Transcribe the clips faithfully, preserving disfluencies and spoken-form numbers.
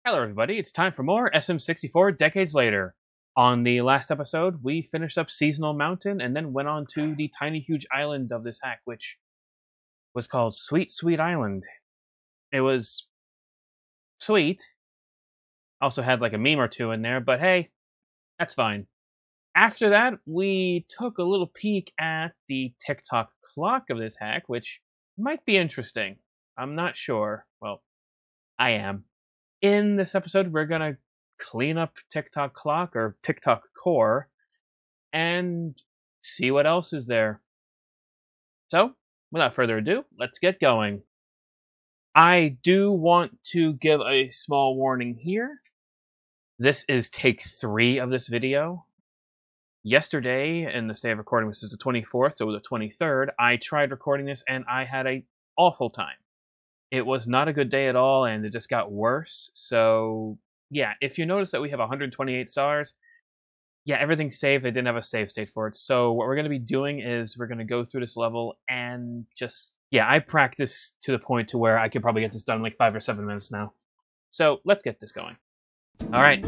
Hello everybody, it's time for more S M sixty-four Decades Later. On the last episode, we finished up Seasonal Mountain and then went on to the tiny huge island of this hack, which was called Sweet Sweet Island. It was sweet. Also had like a meme or two in there, but hey, that's fine. After that, we took a little peek at the TikTok clock of this hack, which might be interesting. I'm not sure. Well, I am. In this episode, we're going to clean up TikTok clock or TikTok core and see what else is there. So, without further ado, let's get going. I do want to give a small warning here. This is take three of this video. Yesterday, in this day of recording, which is the twenty-fourth, so the twenty-third, I tried recording this and I had an awful time. It was not a good day at all, and it just got worse. So, yeah, if you notice that we have one hundred twenty-eight stars, yeah, everything's saved. I didn't have a save state for it. So what we're going to be doing is we're going to go through this level and just, yeah, I practiced to the point to where I could probably get this done in like five or seven minutes now. So let's get this going. All right.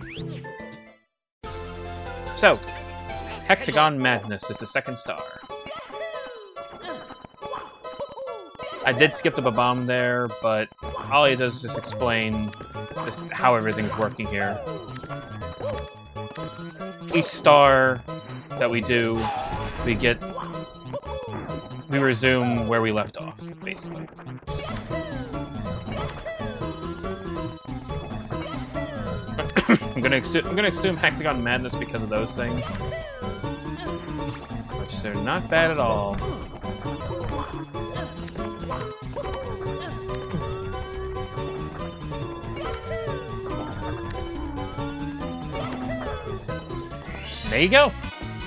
So, Hexagon Madness is the second star. I did skip the bomb there, but all he does is just explain just how everything's working here. Each star that we do, we get... we resume where we left off, basically. I'm gonna assume, I'm gonna assume Hexagon Madness because of those things. Which they're not bad at all. There you go.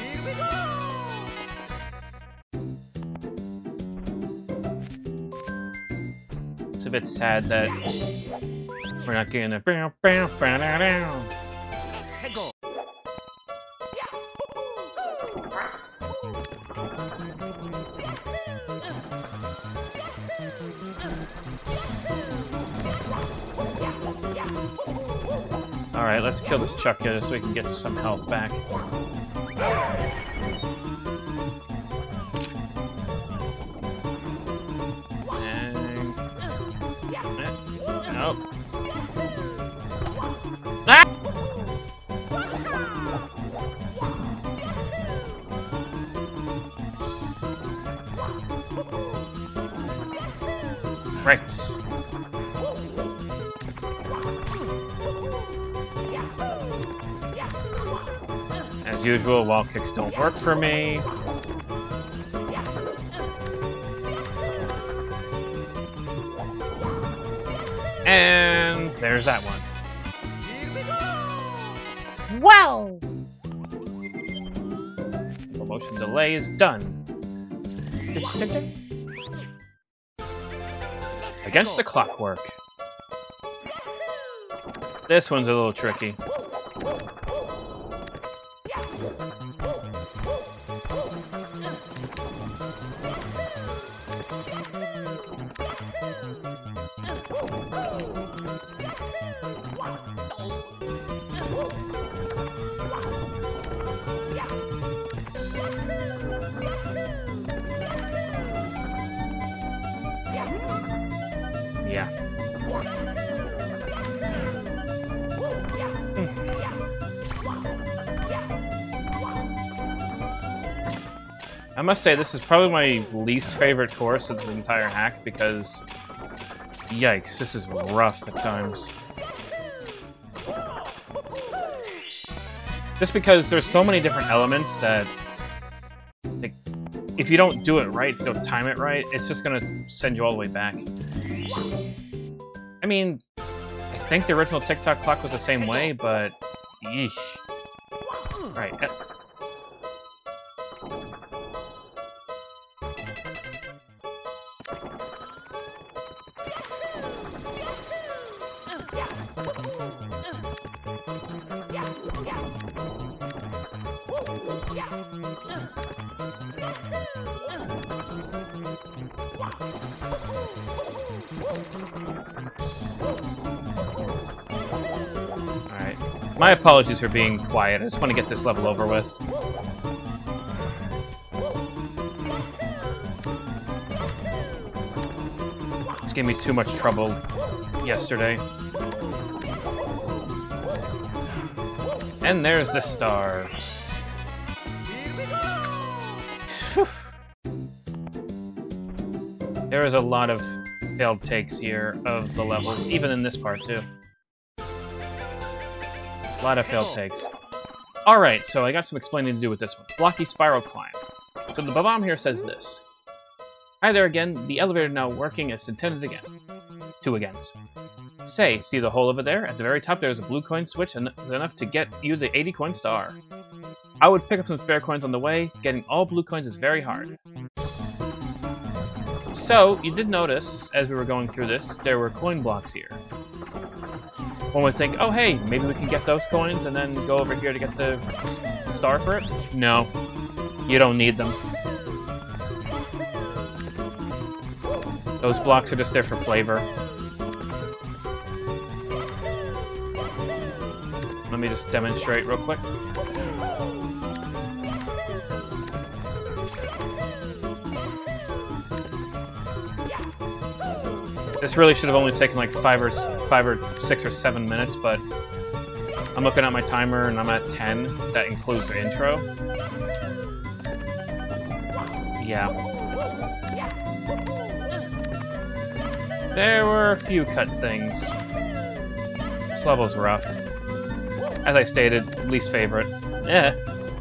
It's a bit sad that we're not getting a bow bow bow down down. Alright, let's kill this Chuck here so we can get some health back. And... Nope. Ah! Right. As usual, wall kicks don't work for me. And there's that one. Wow! Promotion delay is done. Against the clockwork. This one's a little tricky. Yeah. I must say, this is probably my least favorite course of the entire hack because, yikes, this is rough at times. Just because there's so many different elements that, like, if you don't do it right, if you don't time it right, it's just gonna send you all the way back. I mean, I think the original TikTok clock was the same way, but yeesh. Right. Uh, My apologies for being quiet. I just want to get this level over with. This gave me too much trouble yesterday. And there's the star. There is a lot of failed takes here of the levels, even in this part too. A lot of failed takes. Alright, so I got some explaining to do with this one. Blocky spiral climb. So the bomb here says this. Hi there again, the elevator now working as intended again. Two agains. Say, see the hole over there? At the very top there's a blue coin switch en enough to get you the eighty coin star. I would pick up some spare coins on the way. Getting all blue coins is very hard. So, you did notice, as we were going through this, there were coin blocks here. One would think, oh hey, maybe we can get those coins and then go over here to get the star for it? No. You don't need them. Those blocks are just there for flavor. Let me just demonstrate real quick. This really should have only taken like five or five or six or seven minutes, but I'm looking at my timer and I'm at ten. That includes the intro. Yeah. There were a few cut things. This level's rough. As I stated, least favorite. Eh.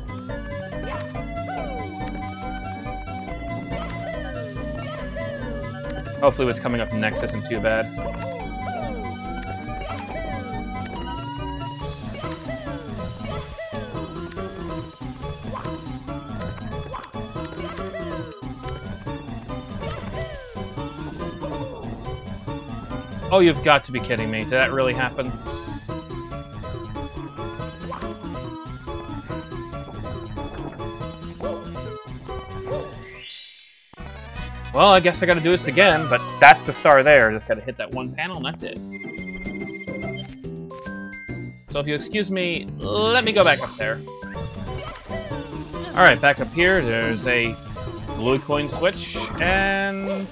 Hopefully what's coming up next isn't too bad. Oh, you've got to be kidding me. Did that really happen? Well, I guess I gotta do this again, but that's the star there. Just gotta hit that one panel and that's it. So if you excuse me, let me go back up there. Alright, back up here, there's a blue coin switch, and...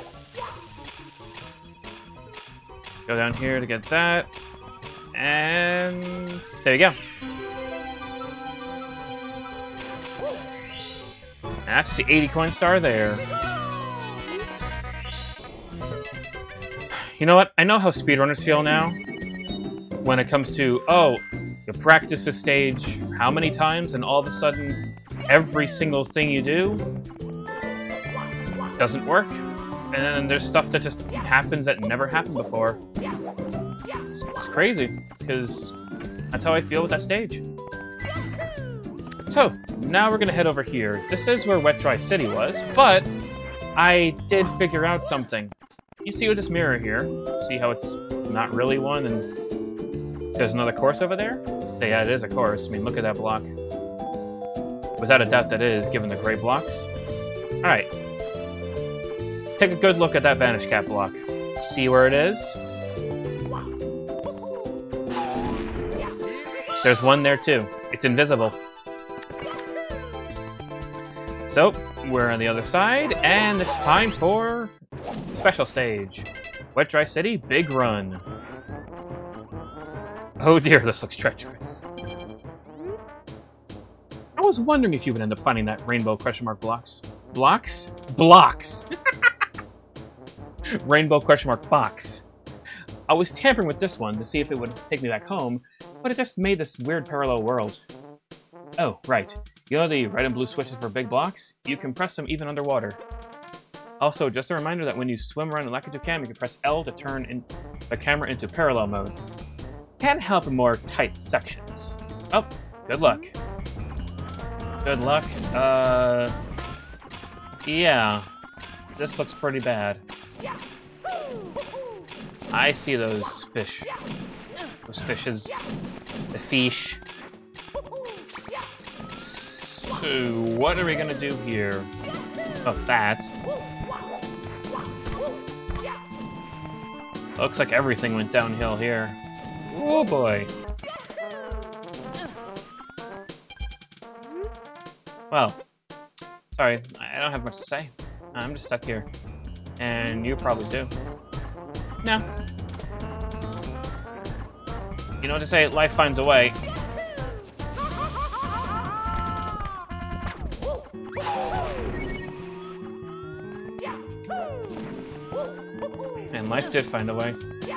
go down here to get that, and... there you go. That's the eighty coin star there. You know what? I know how speedrunners feel now. When it comes to, oh, you practice this stage how many times, and all of a sudden, every single thing you do doesn't work. And then there's stuff that just happens that never happened before. It's, it's crazy, because that's how I feel with that stage. So, now we're going to head over here. This is where Wet Dry City was, but I did figure out something. You see with this mirror here, see how it's not really one, and there's another course over there? Yeah, it is a course. I mean, look at that block. Without a doubt that is, given the gray blocks. Alright. Take a good look at that Vanish Cap block. See where it is? There's one there too. It's invisible. So, we're on the other side, and it's time for special stage. Wet Dry City, Big Run. Oh dear, this looks treacherous. I was wondering if you would end up finding that rainbow question mark blocks. Blocks? Blocks! Rainbow question mark box. I was tampering with this one to see if it would take me back home, but it just made this weird parallel world. Oh, right. You know the red and blue switches for big blocks? You can press them even underwater. Also, just a reminder that when you swim around in Lakitu Cam, you can press L to turn in the camera into parallel mode. Can help in more tight sections. Oh, good luck. Good luck. Uh, yeah, this looks pretty bad. I see those fish. Those fishes. The fish. So, what are we gonna do here? Oh, that. Looks like everything went downhill here. Oh boy. Well, sorry, I don't have much to say. I'm just stuck here. And you probably too. No. You know what to say, life finds a way. And life did find a way.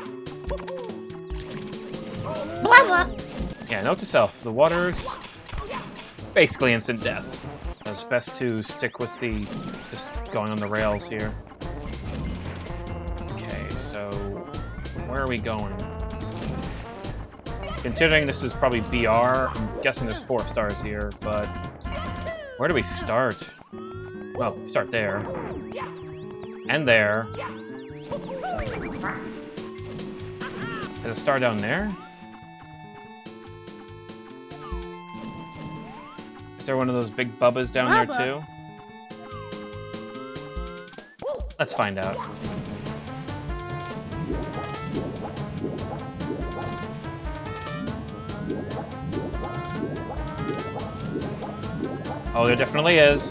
Blah, blah. Yeah, note to self, the water's basically instant death. So it's best to stick with the just going on the rails here. Okay, so where are we going? Considering this is probably B R, I'm guessing there's four stars here, but where do we start? Well, start there. And there. There's a star down there? Is there one of those big bubbas down there too? Let's find out. Oh, there definitely is.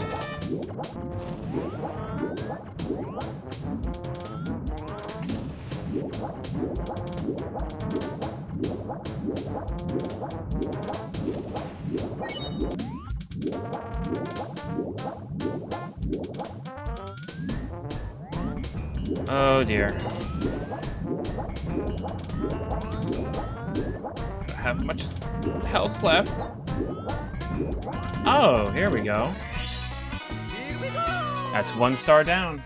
Oh dear. Don't have much health left. Oh, here we go. That's one star down.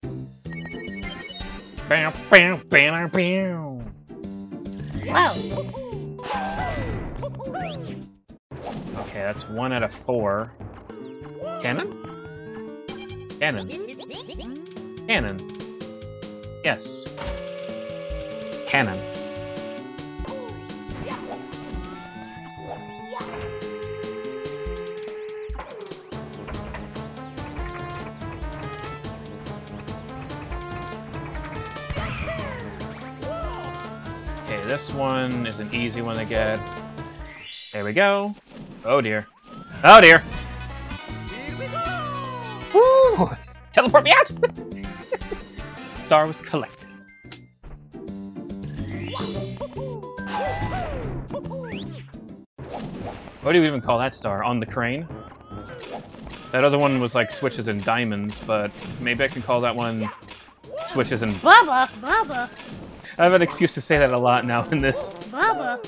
Bam, bam, bam, bam. Wow. Okay, that's one out of four. Cannon? Cannon. Cannon. Yes. Cannon. Okay, this one is an easy one to get. There we go. Oh dear. Oh dear. Woo! Teleport me out! Star was collected. What do you even call that star? On the crane? That other one was like switches and diamonds, but maybe I can call that one switches and... Baba, Baba, I have an excuse to say that a lot now in this. Baba.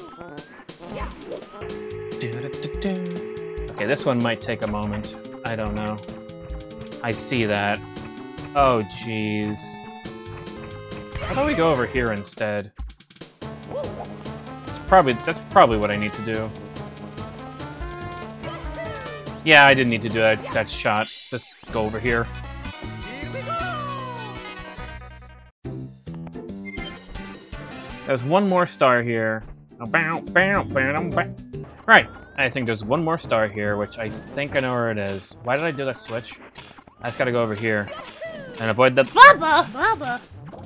Okay, this one might take a moment. I don't know. I see that. Oh, jeez. How about we go over here instead? That's probably, that's probably what I need to do. Yeah, I didn't need to do that, that shot. Just go over here. There's one more star here. Right, I think there's one more star here, which I think I know where it is. Why did I do that switch? I just gotta go over here and avoid the... Baba, Baba.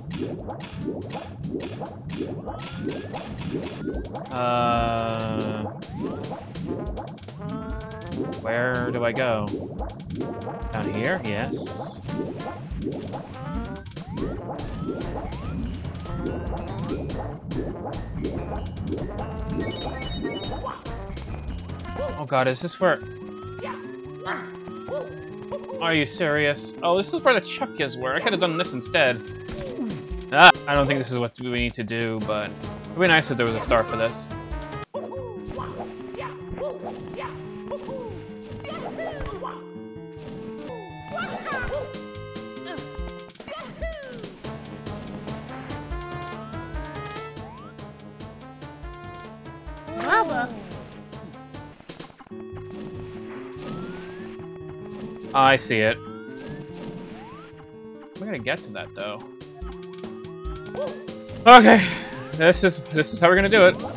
Uh... Where do I go? Down here? Yes. Oh god, is this where... Are you serious? Oh, this is where the Chuckyas were. I could have done this instead. Ah, I don't think this is what we need to do, but it'd be nice if there was a star for this. Baba. Oh, I see it. We're gonna get to that though. Okay, this is this is how we're gonna do it.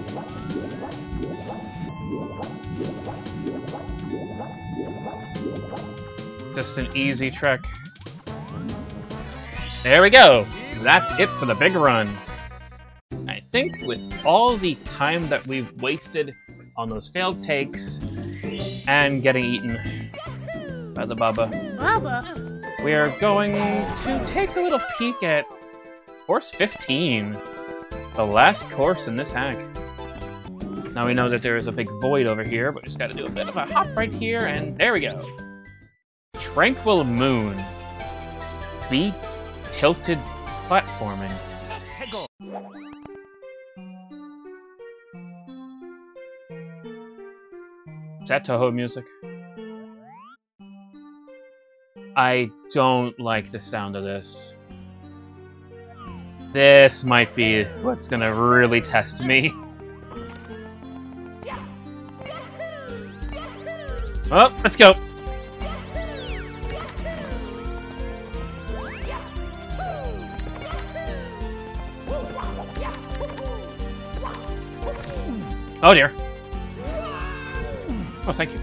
Just an easy trek. There we go. That's it for the big run. I think with all the time that we've wasted on those failed takes and getting eaten by the Baba. Baba. We are going to take a little peek at course fifteen, the last course in this hack. Now we know that there is a big void over here, but just got to do a bit of a hop right here, and there we go. Tranquil Moon. B tilted platforming. Is that Toho music? I don't like the sound of this. This might be what's gonna really test me. Oh, let's go. Oh dear. Oh, thank you.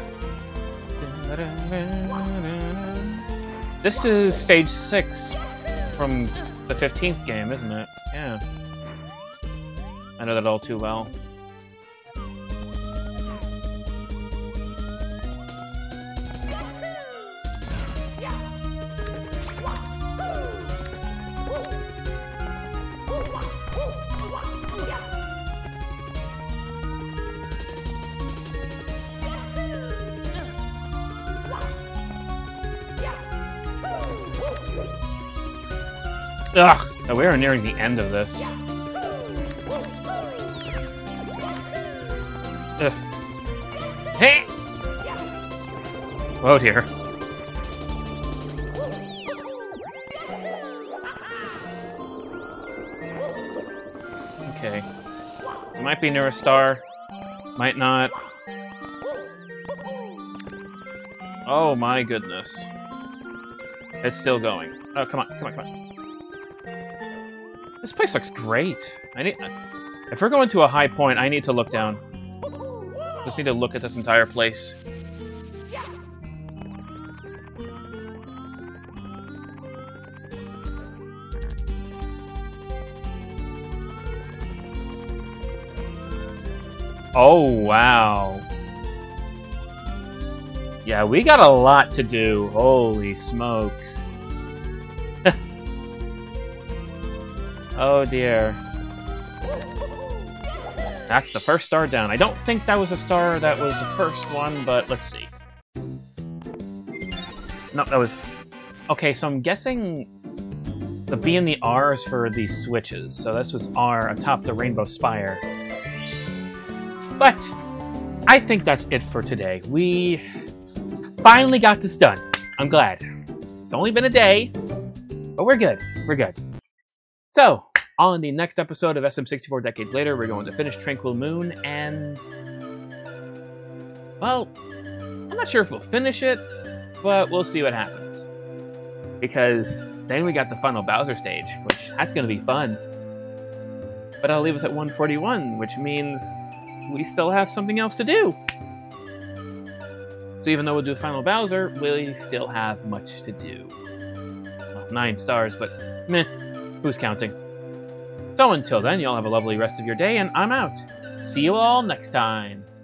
This is stage six from the fifteenth game, isn't it? Yeah. I know that all too well. Ugh, we are nearing the end of this. Ugh. Hey! Oh dear. Okay. Might be near a star. Might not. Oh my goodness. It's still going. Oh, come on, come on, come on. This place looks great. I need. If we're going to a high point, I need to look down. Just need to look at this entire place. Oh, wow. Yeah, we got a lot to do. Holy smokes. Oh dear. That's the first star down. I don't think that was a star that was the first one, but let's see. No, that was... Okay, so I'm guessing the B and the R is for these switches. So this was R atop the Rainbow Spire. But I think that's it for today. We finally got this done. I'm glad. It's only been a day, but we're good. We're good. So, on the next episode of S M sixty-four Decades Later, we're going to finish Tranquil Moon, and... well, I'm not sure if we'll finish it, but we'll see what happens. Because then we got the final Bowser stage, which, that's going to be fun. But I'll leave us at one forty-one, which means we still have something else to do. So even though we'll do final Bowser, we still have much to do. Well, nine stars, but meh. Who's counting? So until then, y'all have a lovely rest of your day, and I'm out. See you all next time.